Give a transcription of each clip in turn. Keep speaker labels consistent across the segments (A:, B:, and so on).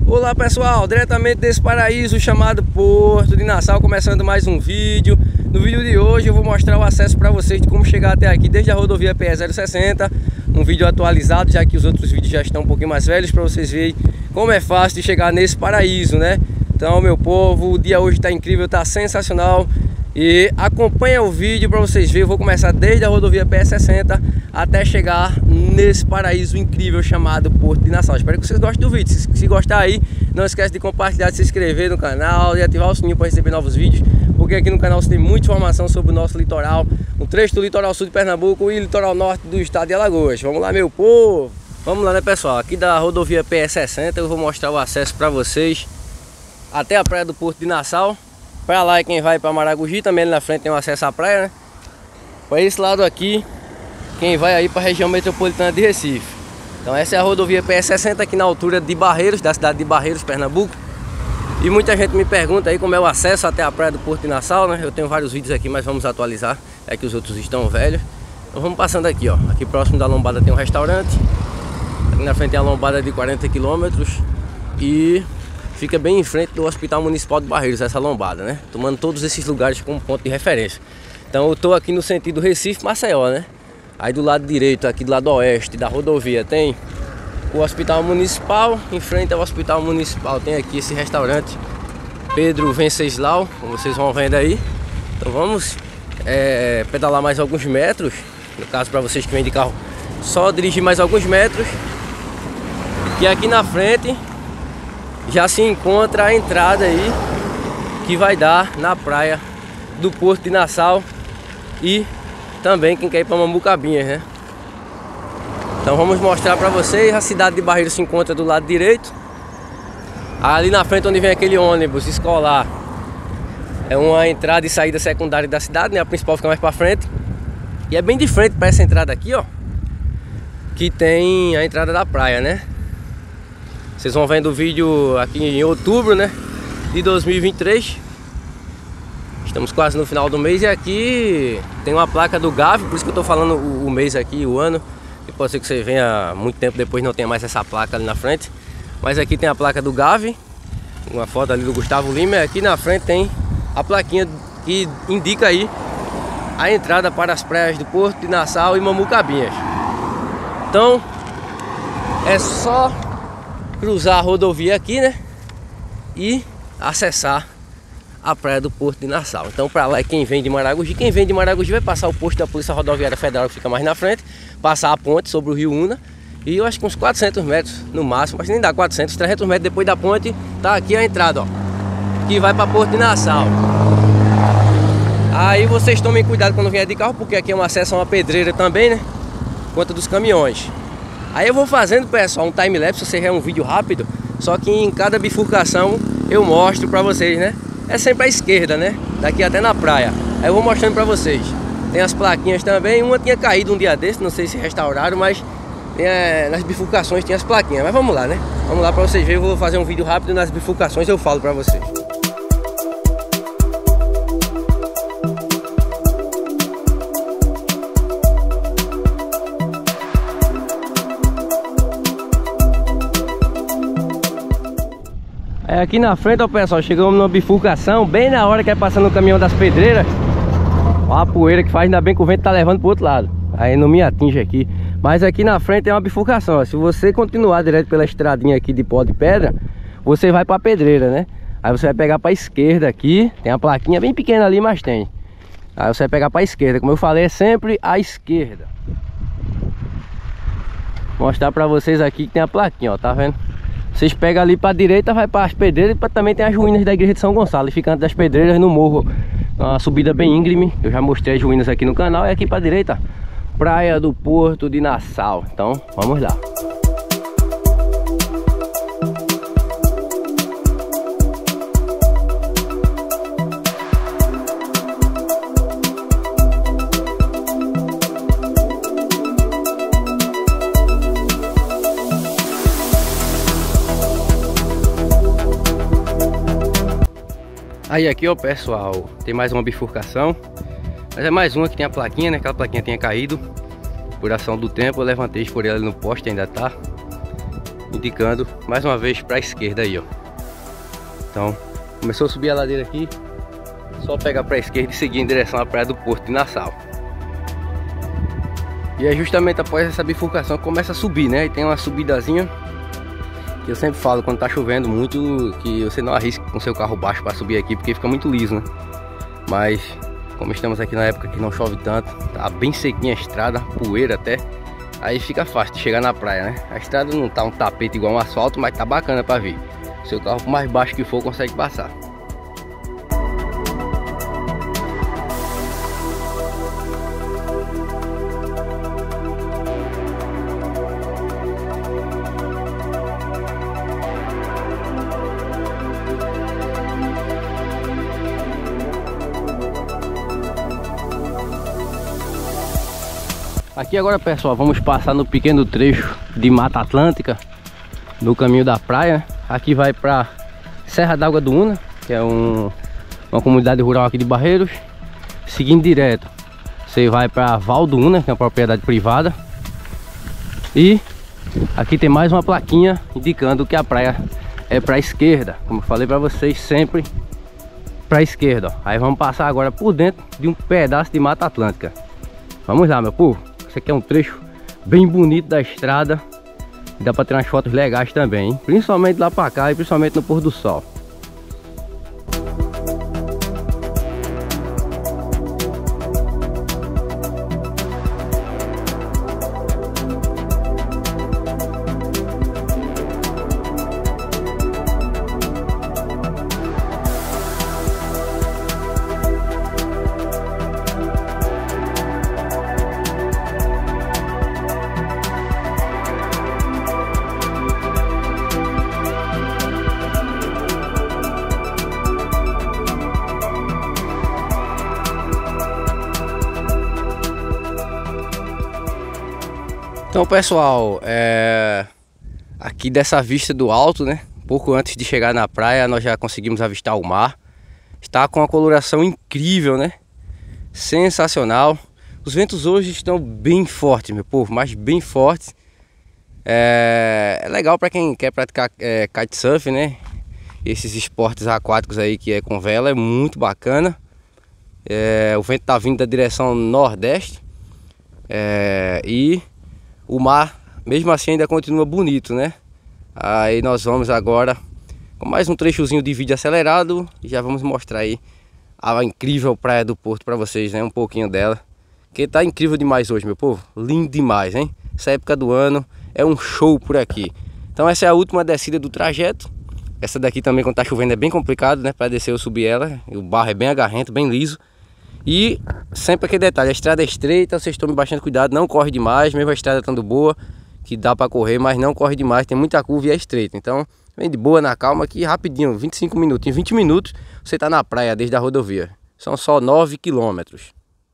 A: Olá pessoal, diretamente desse paraíso chamado Porto de Nassau, começando mais um vídeo. No vídeo de hoje eu vou mostrar o acesso para vocês de como chegar até aqui desde a rodovia PE 060. Um vídeo atualizado, já que os outros vídeos já estão um pouquinho mais velhos, para vocês verem como é fácil de chegar nesse paraíso, né? Então, meu povo, o dia hoje está incrível, está sensacional. E acompanha o vídeo para vocês verem. Eu vou começar desde a rodovia PE 60 até chegar nesse paraíso incrível chamado Porto de Nassau. Espero que vocês gostem do vídeo. Se gostar aí, não esquece de compartilhar, de se inscrever no canal e ativar o sininho para receber novos vídeos, porque aqui no canal você tem muita informação sobre o nosso litoral, um trecho do litoral sul de Pernambuco e litoral norte do estado de Alagoas. Vamos lá, meu povo! Vamos lá, né, pessoal? Aqui da rodovia PE 60 eu vou mostrar o acesso para vocês até a praia do Porto de Nassau. Para lá é quem vai para Maragogi, também ali na frente tem um acesso à praia, né? Para esse lado aqui, quem vai aí para a região metropolitana de Recife. Então essa é a rodovia PE 60 aqui na altura de Barreiros, da cidade de Barreiros, Pernambuco. E muita gente me pergunta aí como é o acesso até a praia do Porto de Nassau, né? Eu tenho vários vídeos aqui, mas vamos atualizar, é que os outros estão velhos. Então vamos passando aqui, ó. Aqui próximo da lombada tem um restaurante. Aqui na frente tem a lombada de 40 km e fica bem em frente do Hospital Municipal de Barreiros, essa lombada, né? Tomando todos esses lugares como ponto de referência. Então eu tô aqui no sentido Recife-Maceió, né? Aí do lado direito, aqui do lado oeste da rodovia, tem o Hospital Municipal. Em frente ao Hospital Municipal tem aqui esse restaurante Pedro Venceslau, como vocês vão vendo aí. Então vamos pedalar mais alguns metros. No caso, para vocês que vêm de carro, só dirigir mais alguns metros. E aqui na frente já se encontra a entrada aí que vai dar na praia do Porto de Nassau e também quem quer ir para Mambucabinhas, né? Então vamos mostrar para vocês. A cidade de Barreiros se encontra do lado direito. Ali na frente onde vem aquele ônibus escolar é uma entrada e saída secundária da cidade, né? A principal fica mais para frente. E é bem de frente para essa entrada aqui, ó, que tem a entrada da praia, né? Vocês vão vendo o vídeo aqui em outubro, né, de 2023. Estamos quase no final do mês e aqui tem uma placa do Gavi, por isso que eu tô falando o mês aqui, o ano. E pode ser que você venha muito tempo depois não tenha mais essa placa ali na frente. Mas aqui tem a placa do Gavi, uma foto ali do Gustavo Lima. E aqui na frente tem a plaquinha que indica aí a entrada para as praias do Porto de Nassau e Mambucabinhas. Então é só cruzar a rodovia aqui, né, e acessar a praia do Porto de Nassau. Então para lá é quem vem de Maragogi. Quem vem de Maragogi vai passar o posto da Polícia Rodoviária Federal, que fica mais na frente, passar a ponte sobre o Rio Una, e eu acho que uns 400 metros no máximo, mas nem dá 400, 300 metros depois da ponte tá aqui a entrada, ó, que vai para Porto de Nassau. Aí vocês tomem cuidado quando vier de carro, porque aqui é um acesso a uma pedreira também, né, quanto dos caminhões. Aí eu vou fazendo, pessoal, um time-lapse, se é um vídeo rápido, só que em cada bifurcação eu mostro pra vocês, né? É sempre à esquerda, né? Daqui até na praia. Aí eu vou mostrando pra vocês. Tem as plaquinhas também, uma tinha caído um dia desse, não sei se restauraram, mas nas bifurcações tem as plaquinhas. Mas vamos lá, né? Vamos lá pra vocês verem, eu vou fazer um vídeo rápido nas bifurcações, eu falo pra vocês. Aqui na frente, ó, pessoal, chegamos numa bifurcação bem na hora que é passando o caminhão das pedreiras. Ó a poeira que faz, ainda bem que o vento tá levando pro outro lado, aí não me atinge aqui. Mas aqui na frente é uma bifurcação, ó. Se você continuar direto pela estradinha aqui de pó de pedra, você vai pra pedreira, né? Aí você vai pegar pra esquerda aqui, tem a plaquinha bem pequena ali, mas tem. Aí você vai pegar pra esquerda, como eu falei, é sempre à esquerda. Vou mostrar pra vocês aqui que tem a plaquinha, ó, tá vendo? Vocês pegam ali para a direita, vai para as pedreiras, e também tem as ruínas da igreja de São Gonçalo. E fica antes das pedreiras no morro, uma subida bem íngreme. Eu já mostrei as ruínas aqui no canal. E aqui para a direita, praia do Porto de Nassau. Então vamos lá. Aí aqui, ó, pessoal, tem mais uma bifurcação. Mas é mais uma que tem a plaquinha, né? Aquela plaquinha tinha caído por ação do tempo. Eu levantei, escorei ela no poste, ainda tá. indicando mais uma vez para a esquerda aí, ó. Então, começou a subir a ladeira aqui, só pegar para a esquerda e seguir em direção à praia do Porto de Nassau. E é justamente após essa bifurcação que começa a subir, né? E tem uma subidazinha que eu sempre falo quando tá chovendo muito, que você não arrisca com seu carro baixo para subir aqui, porque fica muito liso, né? Mas como estamos aqui na época que não chove tanto, tá bem sequinha a estrada, poeira até, aí fica fácil de chegar na praia, né? A estrada não tá um tapete igual um asfalto, mas tá bacana para vir. Seu carro, por mais baixo que for, consegue passar. Aqui agora, pessoal, vamos passar no pequeno trecho de Mata Atlântica, no caminho da praia. Aqui vai para Serra d'Água do Una, que é uma comunidade rural aqui de Barreiros. Seguindo direto, você vai para Val do Una, que é uma propriedade privada. E aqui tem mais uma plaquinha indicando que a praia é para a esquerda. Como eu falei para vocês, sempre para a esquerda, ó. Aí vamos passar agora por dentro de um pedaço de Mata Atlântica. Vamos lá, meu povo. Esse aqui é um trecho bem bonito da estrada. Dá para ter umas fotos legais também, hein? Principalmente lá para cá e principalmente no pôr do sol. Então, pessoal, aqui dessa vista do alto, né? Pouco antes de chegar na praia, nós já conseguimos avistar o mar. Está com uma coloração incrível, né? Sensacional. Os ventos hoje estão bem fortes, meu povo, mas bem fortes. É legal para quem quer praticar kitesurf, né? Esses esportes aquáticos aí que é com vela, é muito bacana. O vento tá vindo da direção nordeste. E o mar, mesmo assim, ainda continua bonito, né? Aí nós vamos agora com mais um trechozinho de vídeo acelerado e já vamos mostrar aí a incrível praia do Porto para vocês, né? Um pouquinho dela, que tá incrível demais hoje, meu povo. Lindo demais, hein? Essa época do ano é um show por aqui. Então essa é a última descida do trajeto. Essa daqui também, quando tá chovendo, é bem complicado, né? Para descer ou subir ela. O barro é bem agarrento, bem liso. E sempre aquele detalhe, a estrada é estreita, vocês tomem bastante cuidado, não corre demais, mesmo a estrada estando boa, que dá para correr, mas não corre demais, tem muita curva e é estreita. Então, vem de boa, na calma, aqui rapidinho, 25 minutos, em 20 minutos você tá na praia desde a rodovia. São só 9 quilômetros.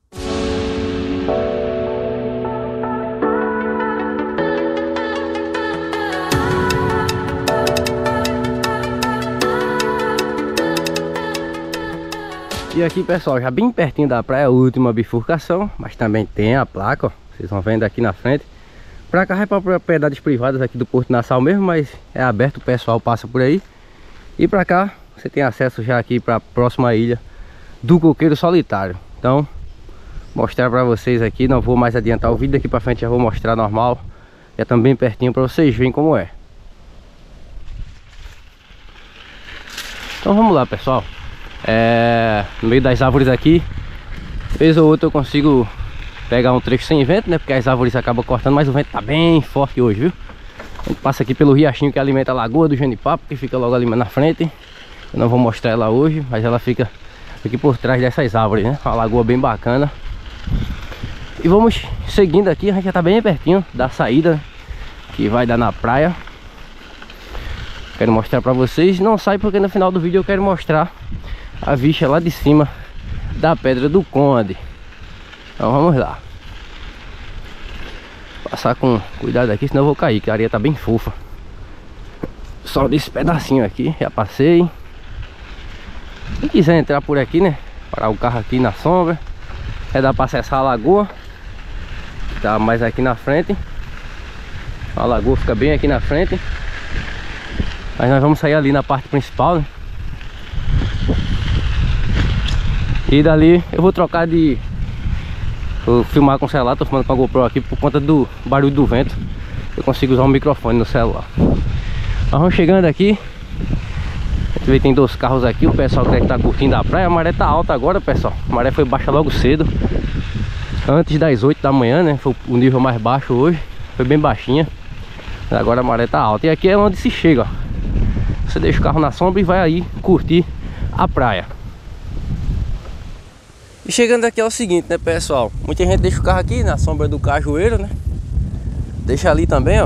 A: E aqui, pessoal, já bem pertinho da praia, a última bifurcação, mas também tem a placa, ó, vocês vão vendo aqui na frente. Pra cá é para propriedades privadas aqui do Porto de Nassau mesmo, mas é aberto, o pessoal passa por aí. E pra cá você tem acesso já aqui para a próxima ilha do Coqueiro Solitário. Então, mostrar pra vocês aqui, não vou mais adiantar o vídeo, daqui pra frente já vou mostrar normal. É também pertinho pra vocês verem como é. Então vamos lá, pessoal. No meio das árvores aqui, vez ou outra eu consigo pegar um trecho sem vento, né? Porque as árvores acabam cortando, mas o vento tá bem forte hoje, viu? A gente passa aqui pelo riachinho que alimenta a lagoa do Genipapo, que fica logo ali na frente. Eu não vou mostrar ela hoje, mas ela fica aqui por trás dessas árvores, né? Uma lagoa bem bacana. E vamos seguindo aqui, a gente já tá bem pertinho da saída que vai dar na praia. Quero mostrar pra vocês, não sai porque no final do vídeo eu quero mostrar a vista lá de cima da Pedra do Conde. Então vamos lá. Passar com cuidado aqui, senão eu vou cair, que a areia tá bem fofa. Só desse pedacinho aqui, já passei. Quem quiser entrar por aqui, né? Parar o carro aqui na sombra. Dá pra acessar a lagoa, que tá mais aqui na frente. A lagoa fica bem aqui na frente. Mas nós vamos sair ali na parte principal, né? E dali eu vou trocar de... Vou filmar com o celular, tô filmando com a GoPro aqui por conta do barulho do vento. Eu consigo usar um microfone no celular. Nós vamos chegando aqui. A gente vê que tem 2 carros aqui. O pessoal que deve estar curtindo a praia. A maré tá alta agora, pessoal. A maré foi baixa logo cedo, antes das 8 da manhã, né? Foi o nível mais baixo hoje. Foi bem baixinha. Agora a maré tá alta. E aqui é onde se chega, ó. Você deixa o carro na sombra e vai aí curtir a praia. E chegando aqui é o seguinte, né, pessoal? Muita gente deixa o carro aqui na sombra do cajueiro, né? Deixa ali também, ó.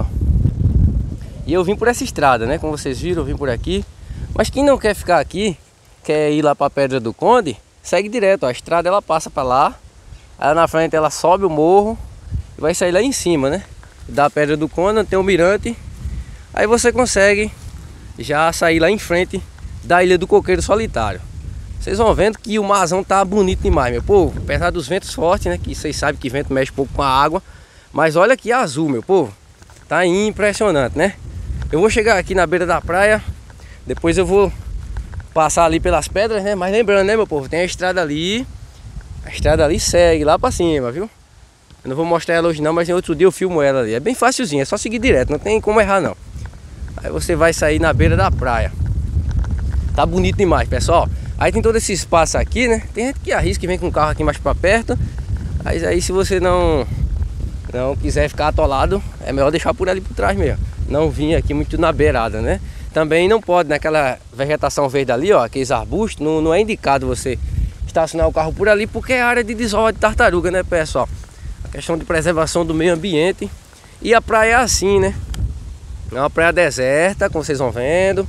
A: E eu vim por essa estrada, né? Como vocês viram, eu vim por aqui. Mas quem não quer ficar aqui, quer ir lá pra Pedra do Conde, segue direto, ó. A estrada ela passa pra lá. Aí na frente ela sobe o morro e vai sair lá em cima, né? Da Pedra do Conde, tem um mirante. Aí você consegue já sair lá em frente da Ilha do Coqueiro Solitário. Vocês vão vendo que o marzão tá bonito demais, meu povo. Apesar dos ventos fortes, né? Que vocês sabem que vento mexe pouco com a água. Mas olha que azul, meu povo. Tá impressionante, né? Eu vou chegar aqui na beira da praia. Depois eu vou passar ali pelas pedras, né? Mas lembrando, né, meu povo? Tem a estrada ali. A estrada ali segue lá pra cima, viu? Eu não vou mostrar ela hoje não, mas em outro dia eu filmo ela ali. É bem facilzinho, é só seguir direto. Não tem como errar, não. Aí você vai sair na beira da praia. Tá bonito demais, pessoal. Aí tem todo esse espaço aqui, né? Tem gente que arrisca e vem com o carro aqui mais pra perto. Mas aí se você não quiser ficar atolado, é melhor deixar por ali por trás mesmo. Não vir aqui muito na beirada, né? Também não pode, naquela vegetação verde ali, ó, aqueles arbustos, não é indicado você estacionar o carro por ali, porque é área de desova de tartaruga, né, pessoal? A questão de preservação do meio ambiente. E a praia é assim, né? É uma praia deserta, como vocês vão vendo.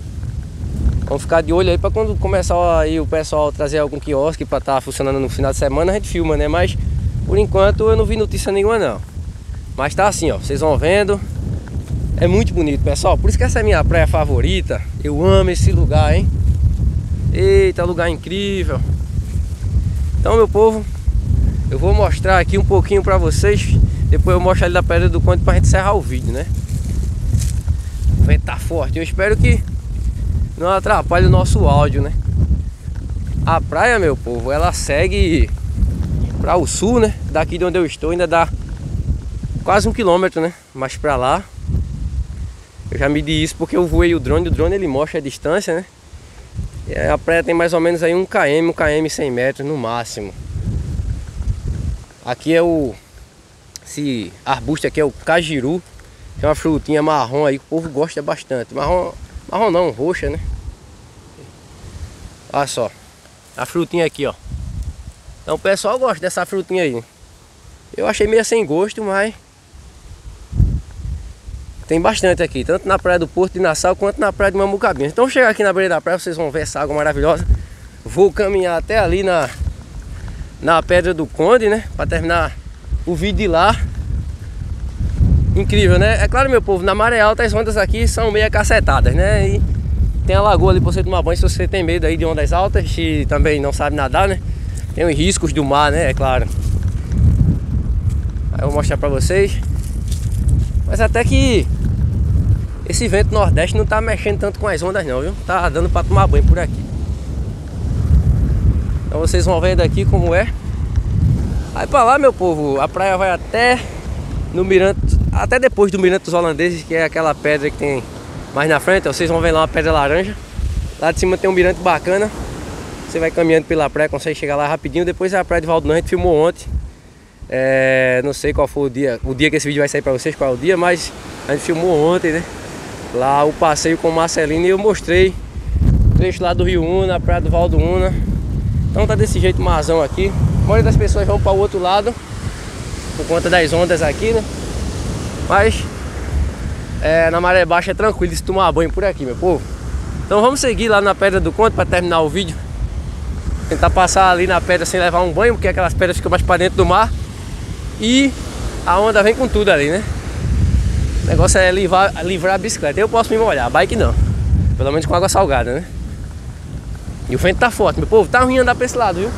A: Vamos ficar de olho aí para quando começar aí o pessoal trazer algum quiosque para estar funcionando no final de semana, a gente filma, né? Mas por enquanto eu não vi notícia nenhuma não. Mas tá assim, ó, vocês vão vendo. É muito bonito, pessoal. Por isso que essa é a minha praia favorita. Eu amo esse lugar, hein? Eita, lugar incrível. Então, meu povo, eu vou mostrar aqui um pouquinho para vocês. Depois eu mostro ali da Pedra do Conde pra gente encerrar o vídeo, né? O vento tá forte. Eu espero que não atrapalhe o nosso áudio, né? A praia, meu povo, ela segue para o sul, né? Daqui de onde eu estou ainda dá quase 1 quilômetro, né? Mas para lá eu já medi isso porque eu voei o drone ele mostra a distância, né? E a praia tem mais ou menos aí 1 km 100 metros no máximo. Aqui é esse arbusto aqui é o cajiru. Tem uma frutinha marrom aí que o povo gosta bastante. Marrom não, roxa, né? Olha só, a frutinha aqui, ó. Então o pessoal gosta dessa frutinha aí. Eu achei meio sem gosto, mas tem bastante aqui, tanto na praia do Porto de Nassau quanto na praia de Mamucabinha. Então chegar aqui na beira da praia, vocês vão ver essa água maravilhosa. Vou caminhar até ali na Pedra do Conde, né? Pra terminar o vídeo de lá. Incrível, né? É claro, meu povo, na maré alta as ondas aqui são meio cacetadas, né? E tem a lagoa ali pra você tomar banho se você tem medo aí de ondas altas e também não sabe nadar, né? Tem os riscos do mar, né? É claro. Aí eu vou mostrar pra vocês. Mas até que esse vento nordeste não tá mexendo tanto com as ondas não, viu? Tá dando pra tomar banho por aqui. Então vocês vão vendo aqui como é. Aí pra lá, meu povo, a praia vai até no mirante, até depois do Mirante dos Holandeses, que é aquela pedra que tem mais na frente. Vocês vão ver lá uma pedra laranja. Lá de cima tem um mirante bacana. Você vai caminhando pela praia, consegue chegar lá rapidinho. Depois é a praia de Valdunã, a gente filmou ontem. Não sei qual foi o dia que esse vídeo vai sair pra vocês, qual é o dia, mas a gente filmou ontem, né? Lá o passeio com o Marcelino e eu mostrei o trecho lá do Rio Una, a praia do Valduna. Então tá desse jeito marzão aqui. A maioria das pessoas vão para o outro lado por conta das ondas aqui, né? Mas na maré baixa é tranquilo de se tomar banho por aqui, meu povo. Então vamos seguir lá na Pedra do Conde para terminar o vídeo. Tentar passar ali na pedra sem levar um banho, porque aquelas pedras ficam mais para dentro do mar. E a onda vem com tudo ali, né? O negócio é livrar a bicicleta. Eu posso me molhar, a bike não. Pelo menos com água salgada, né? E o vento tá forte, meu povo. Tá ruim andar pra esse lado, viu?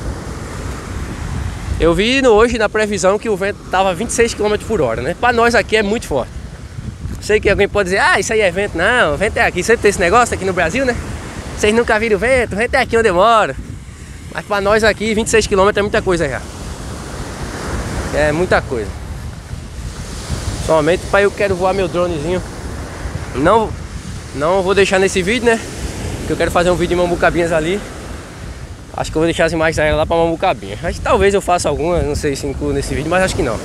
A: Eu vi hoje na previsão que o vento tava 26 km por hora, né? Pra nós aqui é muito forte. Sei que alguém pode dizer, ah, isso aí é vento. Não, vento é aqui. Sempre tem esse negócio aqui no Brasil, né? Vocês nunca viram vento é aqui onde eu moro. Mas pra nós aqui, 26 km é muita coisa já. É muita coisa. Somente para eu quero voar meu dronezinho. Não vou deixar nesse vídeo, né? Porque eu quero fazer um vídeo de Mambucabinhas ali. Acho que eu vou deixar as imagens lá pra Mambucabinhas. Acho que talvez eu faça alguma, não sei se incluo nesse vídeo, mas acho que não.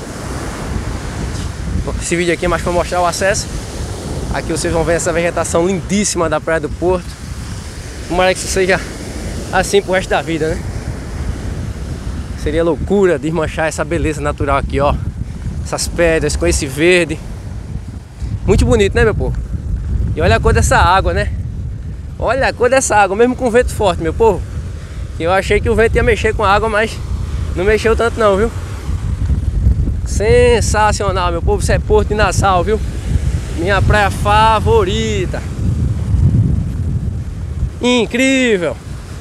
A: Esse vídeo aqui é mais pra mostrar o acesso. Aqui vocês vão ver essa vegetação lindíssima da Praia do Porto. Tomara que isso seja assim pro resto da vida, né? Seria loucura desmanchar essa beleza natural aqui, ó. Essas pedras com esse verde. Muito bonito, né, meu povo? E olha a cor dessa água, né? Olha a cor dessa água, mesmo com vento forte, meu povo. Eu achei que o vento ia mexer com a água, mas não mexeu tanto não, viu? Sensacional, meu povo. Isso é Porto de Nassau, viu? Minha praia favorita. Incrível.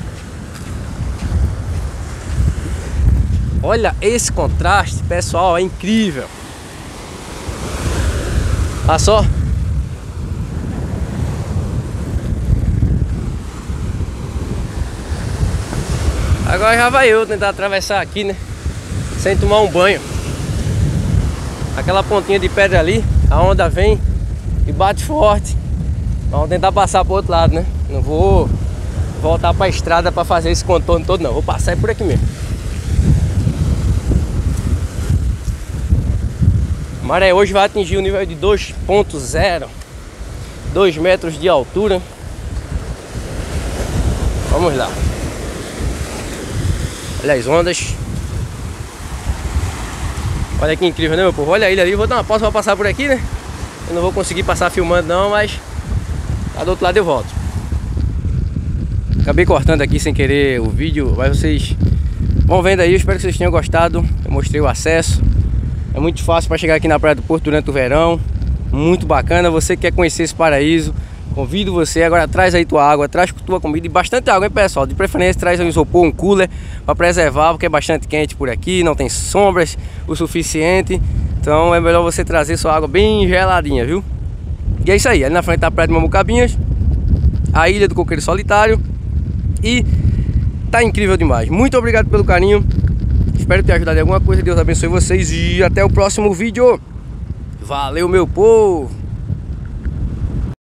A: Olha esse contraste, pessoal, é incrível. Olha só. Agora já vai eu tentar atravessar aqui, né? Sem tomar um banho. Aquela pontinha de pedra ali, a onda vem e bate forte. Vamos tentar passar pro outro lado, né? Não vou voltar pra estrada pra fazer esse contorno todo, não. Vou passar por aqui mesmo. A maré hoje vai atingir o nível de 2.0, 2 metros de altura. Vamos lá. Olha as ondas. Olha que incrível, né, meu povo? Olha a ilha ali. Vou dar uma pausa pra passar por aqui, né? Eu não vou conseguir passar filmando não, mas lá do outro lado eu volto. Acabei cortando aqui sem querer o vídeo, mas vocês vão vendo aí. Eu espero que vocês tenham gostado. Eu mostrei o acesso. É muito fácil para chegar aqui na Praia do Porto durante o verão. Muito bacana. Você que quer conhecer esse paraíso, convido você. Agora traz aí tua água, traz tua comida e bastante água, hein, pessoal? De preferência traz um isopor, um cooler para preservar, porque é bastante quente por aqui, não tem sombras o suficiente. Então é melhor você trazer sua água bem geladinha, viu? E é isso aí, ali na frente da Praia de Mambucabinhas, a Ilha do Coqueiro Solitário. E tá incrível demais. Muito obrigado pelo carinho. Espero ter ajudado em alguma coisa. Deus abençoe vocês e até o próximo vídeo. Valeu, meu povo!